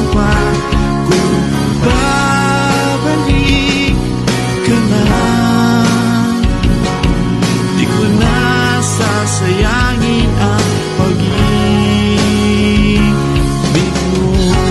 pa. Kung babalik ka na, di ko na sasayangin ang pag-ibig mo.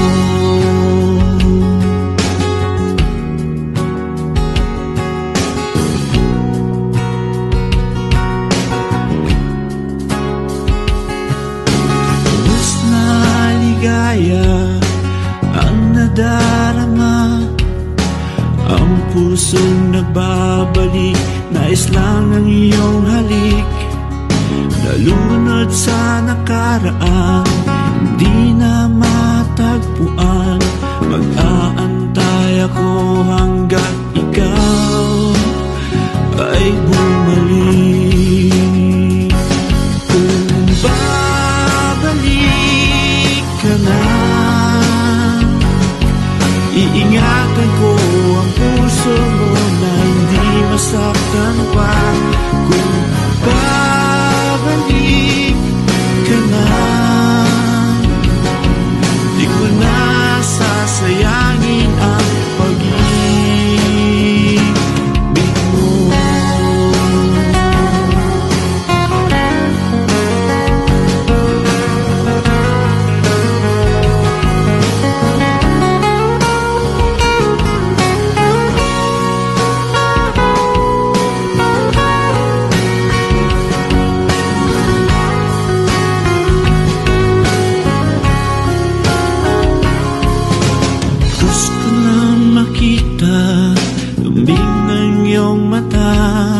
Lubos na ligaya ang nadarama, ang pusong nagbabalik, nais lang ang iyong halik. Nalunod sa nakaraan, di na matagpuan. Mag-aantay ako hanggang ikaw ay bumalik. Kung babalik ka na, iingatan ko ang puso mo na hindi masaktan pa. Kung babalik ka na, di ko na sasayangin ang pag-ibig mo. Gusto na makita, lumbing ng iyong mata,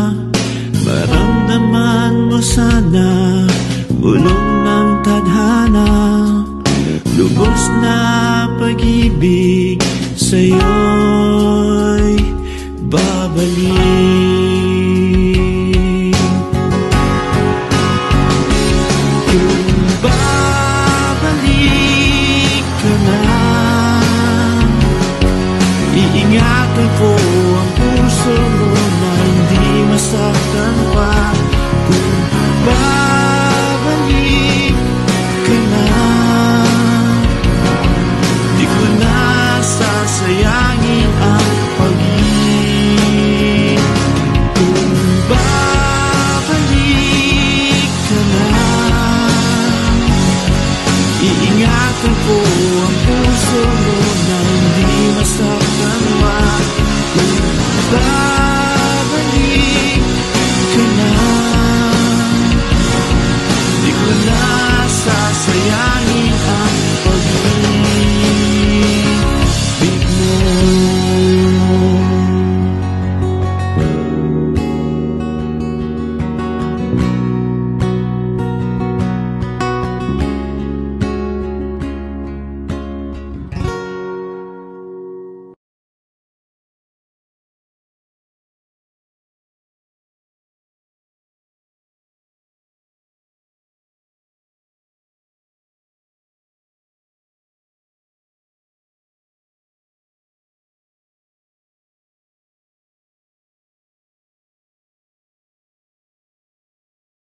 maramdaman mo sana, bulong ng tadhana. Lubos na pag-ibig sa'yo'y babalik. Kung babalik ka na, iingatan ko